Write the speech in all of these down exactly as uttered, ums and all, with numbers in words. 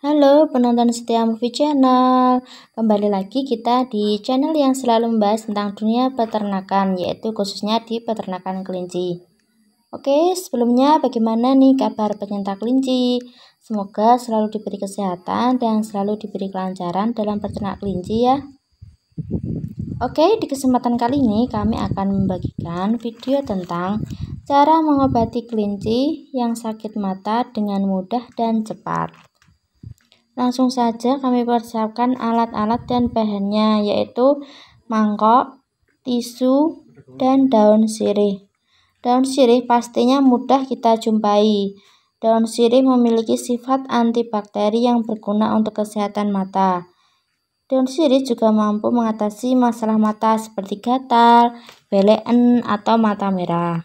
Halo penonton setia Movie Channel, kembali lagi kita di channel yang selalu membahas tentang dunia peternakan, yaitu khususnya di peternakan kelinci. Oke, sebelumnya bagaimana nih kabar pecinta kelinci? Semoga selalu diberi kesehatan dan selalu diberi kelancaran dalam peternak kelinci ya. Oke, di kesempatan kali ini kami akan membagikan video tentang cara mengobati kelinci yang sakit mata dengan mudah dan cepat. Langsung saja kami persiapkan alat-alat dan bahannya, yaitu mangkok, tisu, dan daun sirih. Daun sirih pastinya mudah kita jumpai. Daun sirih memiliki sifat antibakteri yang berguna untuk kesehatan mata. Daun sirih juga mampu mengatasi masalah mata seperti gatal, belekan, atau mata merah.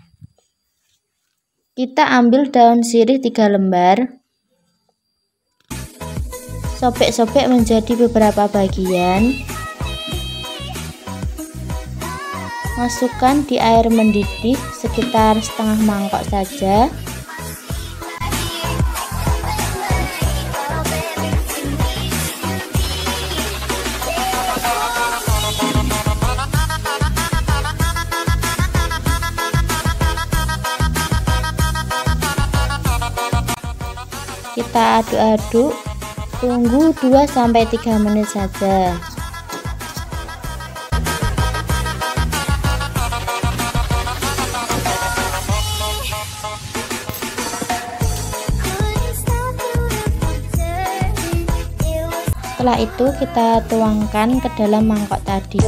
Kita ambil daun sirih tiga lembar. Sobek-sobek menjadi beberapa bagian. Masukkan di air mendidih sekitar setengah mangkok saja. Kita aduk-aduk. Tunggu dua sampai tiga menit saja. Setelah itu kita tuangkan ke dalam mangkok tadi.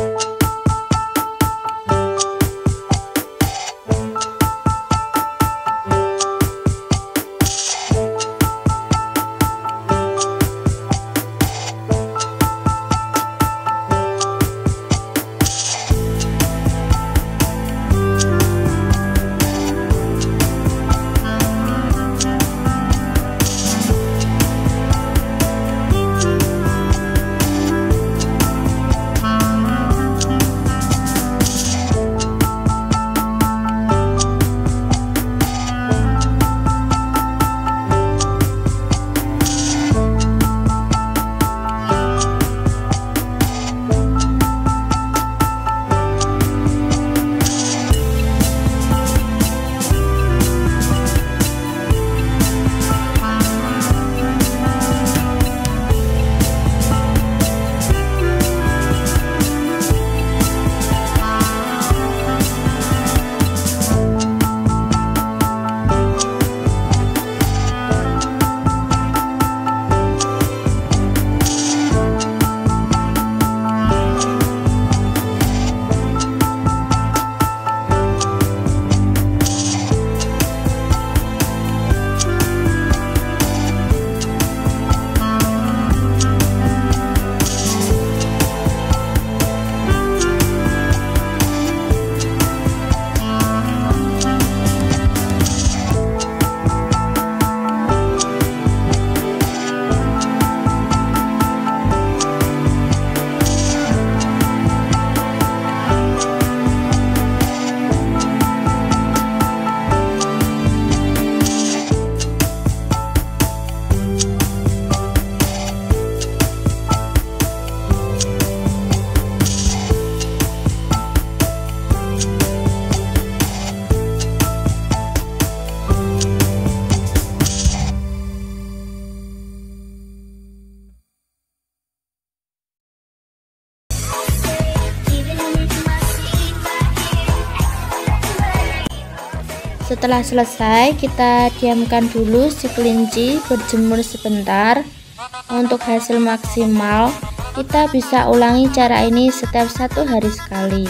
Setelah selesai, kita diamkan dulu si kelinci berjemur sebentar. Untuk hasil maksimal, kita bisa ulangi cara ini setiap satu hari sekali.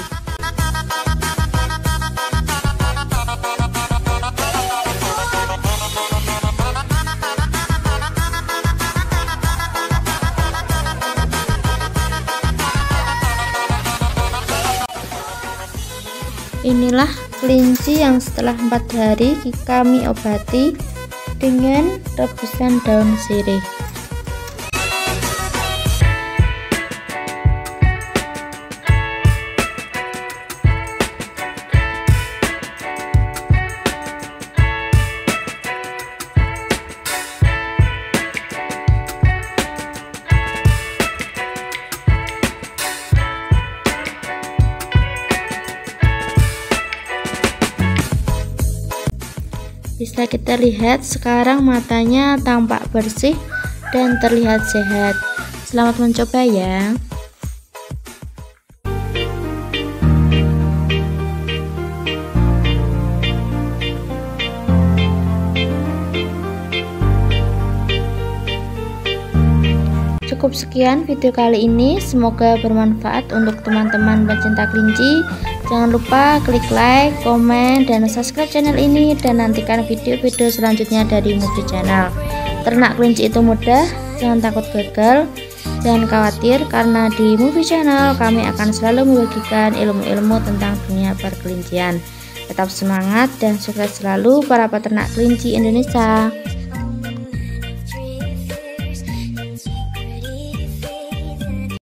Inilah kelinci yang setelah empat hari kami obati dengan rebusan daun sirih. Bisa kita lihat sekarang matanya tampak bersih dan terlihat sehat. Selamat mencoba ya. Cukup sekian video kali ini, semoga bermanfaat untuk teman-teman pencinta kelinci. Jangan lupa klik like, komen, dan subscribe channel ini, dan nantikan video-video selanjutnya dari Movie Channel. Ternak kelinci itu mudah, jangan takut gagal, jangan khawatir, karena di Movie Channel kami akan selalu membagikan ilmu-ilmu tentang dunia perkelincian. Tetap semangat dan sukses selalu para peternak kelinci Indonesia.